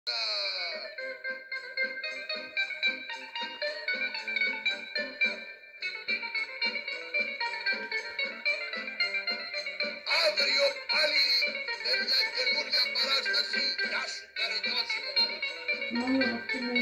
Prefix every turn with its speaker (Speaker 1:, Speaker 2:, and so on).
Speaker 1: Αύριο πάλι με μια καινούρια παράσταση. Γεια σου Καρινάση μου.